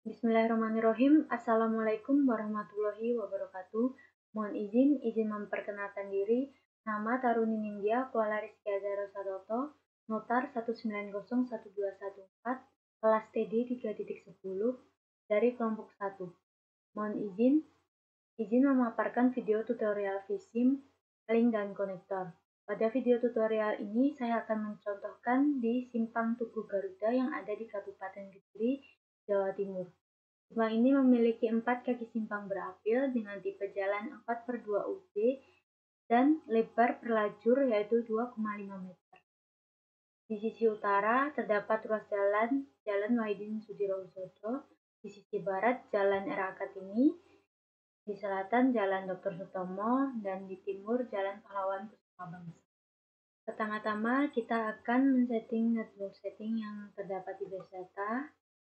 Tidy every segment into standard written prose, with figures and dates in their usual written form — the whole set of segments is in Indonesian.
Bismillahirrahmanirrahim. Assalamualaikum warahmatullahi wabarakatuh. Mohon izin memperkenalkan diri. Nama Taruni Nindya Kuala Rizky Azhara Satoto, Notar 1901214, kelas TD 3.10 dari kelompok 1. Mohon izin memaparkan video tutorial VSIM, link dan konektor. Pada video tutorial ini saya akan mencontohkan di Simpang Tugu Garuda yang ada di Kabupaten Kediri, Jawa Timur. Simpang ini memiliki 4 kaki simpang berapil dengan tipe jalan 4/2 UD dan lebar per lajur yaitu 2,5 meter. Di sisi utara terdapat ruas Jalan Wahidin Sudirohusodo, di sisi barat Jalan R.A. Kartini, di selatan Jalan Dr. Sutomo, dan di timur Jalan Pahlawan Kusuma Bangsa. Pertama-tama kita akan men-setting network setting yang terdapat di base data.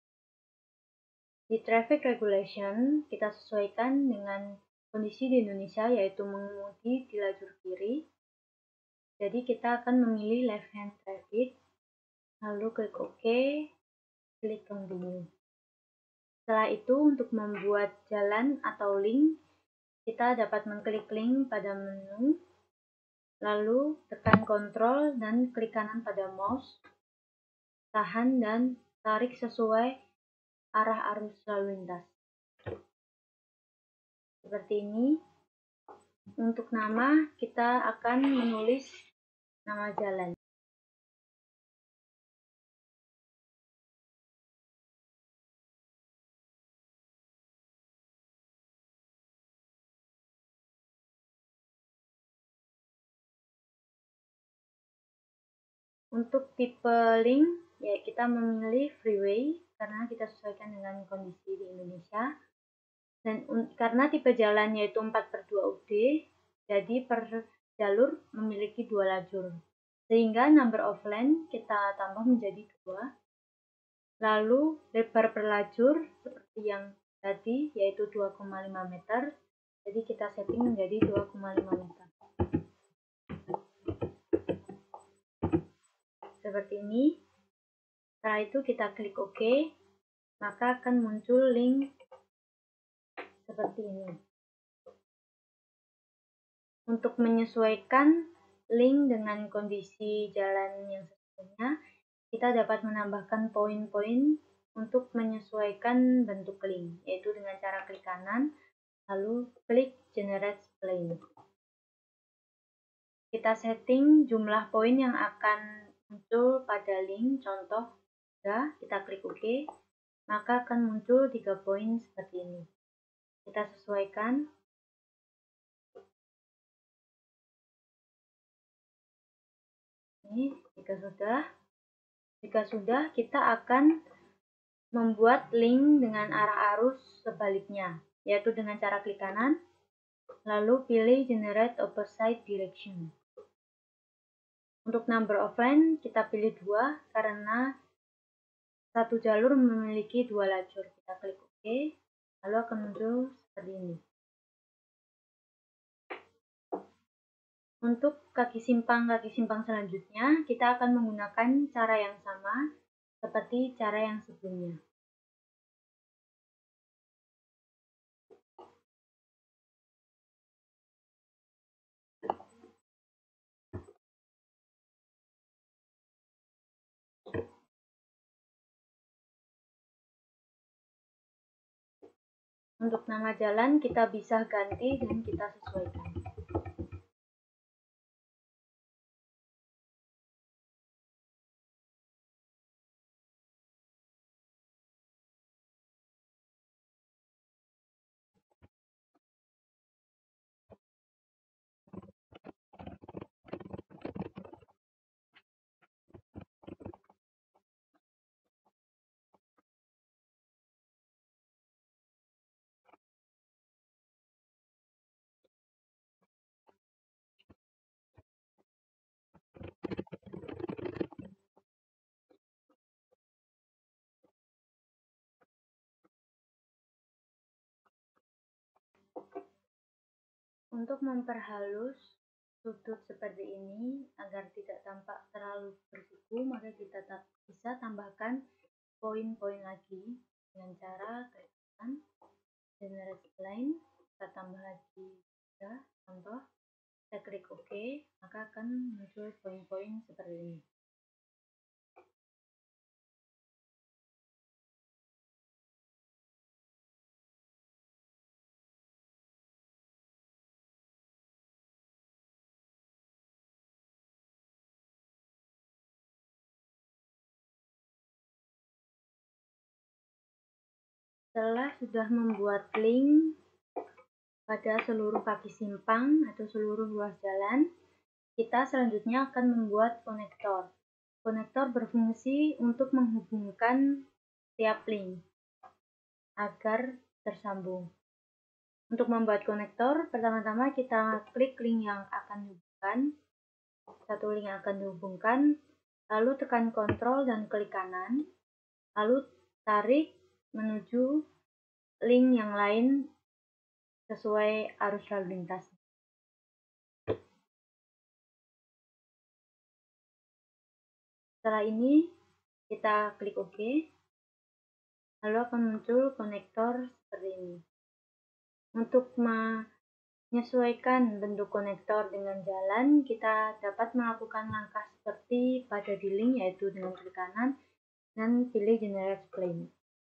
Di traffic regulation, kita sesuaikan dengan kondisi di Indonesia, yaitu mengemudi di lajur kiri. Jadi kita akan memilih left hand traffic, lalu klik OK, klik continue. Setelah itu, untuk membuat jalan atau link, kita dapat mengklik link pada menu, lalu tekan Ctrl dan klik kanan pada mouse, tahan dan tarik sesuai arah arus lalu lintas. Seperti ini. Untuk nama, kita akan menulis nama jalan. Untuk tipe link, ya kita memilih freeway karena kita sesuaikan dengan kondisi di Indonesia. Dan karena tipe jalan yaitu 4/2 UD, jadi per jalur memiliki 2 lajur. Sehingga number of lane kita tambah menjadi 2. Lalu lebar per lajur seperti yang tadi yaitu 2,5 meter. Jadi kita setting menjadi 2,5 meter. Seperti ini. Setelah itu kita klik OK, maka akan muncul link seperti ini. Untuk menyesuaikan link dengan kondisi jalan yang sesungguhnya, kita dapat menambahkan poin-poin untuk menyesuaikan bentuk link, yaitu dengan cara klik kanan, lalu klik Generate Plane. Kita setting jumlah poin yang akan muncul pada link, contoh, kita klik OK, maka akan muncul 3 poin seperti ini. Kita sesuaikan. Ini jika sudah kita akan membuat link dengan arah arus sebaliknya, yaitu dengan cara klik kanan, lalu pilih Generate Opposite Direction. Untuk number of lane kita pilih 2 karena satu jalur memiliki 2 lajur. Kita klik OK, lalu akan muncul seperti ini. Untuk kaki simpang selanjutnya, kita akan menggunakan cara yang sama seperti cara yang sebelumnya. Untuk nama jalan kita bisa ganti dan kita sesuaikan. Untuk memperhalus sudut seperti ini agar tidak tampak terlalu bersiku, maka kita bisa tambahkan poin-poin lagi, dengan cara klik kanan, generate line, kita tambah lagi 3 contoh, kita klik OK, maka akan muncul poin-poin seperti ini. Setelah sudah membuat link pada seluruh kaki simpang atau seluruh ruas jalan, kita selanjutnya akan membuat konektor. Konektor berfungsi untuk menghubungkan tiap link agar tersambung. Untuk membuat konektor, pertama-tama kita klik link yang akan dihubungkan, satu link yang akan dihubungkan, lalu tekan Ctrl dan klik kanan, lalu tarik menuju link yang lain sesuai arus lalu lintas. Setelah ini kita klik OK, lalu akan muncul konektor seperti ini. Untuk menyesuaikan bentuk konektor dengan jalan, kita dapat melakukan langkah seperti pada di link, yaitu dengan klik kanan dan pilih generate plane.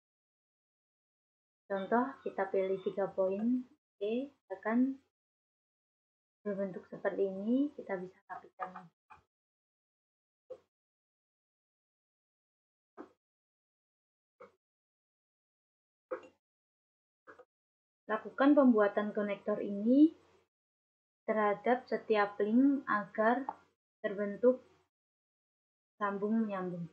Contoh, kita pilih 3 poin, oke, akan berbentuk seperti ini, kita bisa rapikan. Lakukan pembuatan konektor ini terhadap setiap link agar terbentuk sambung menyambung.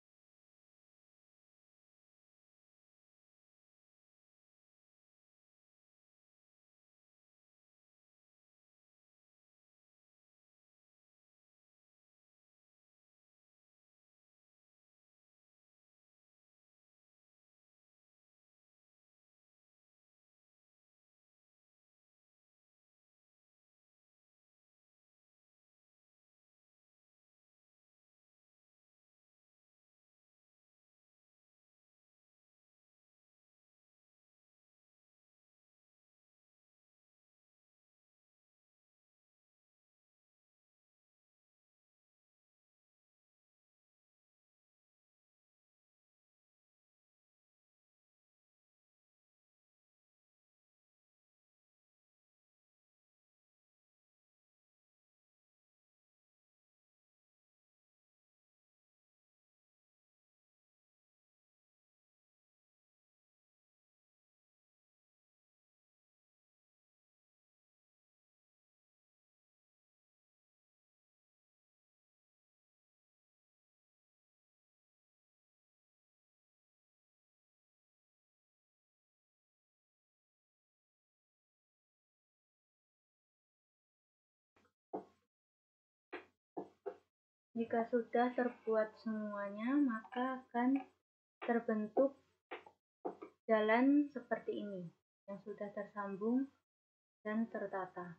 Jika sudah terbuat semuanya, maka akan terbentuk jalan seperti ini yang sudah tersambung dan tertata.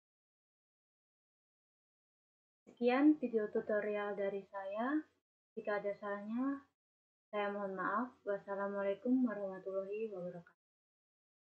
Sekian video tutorial dari saya. Jika ada salahnya, saya mohon maaf. Wassalamualaikum warahmatullahi wabarakatuh.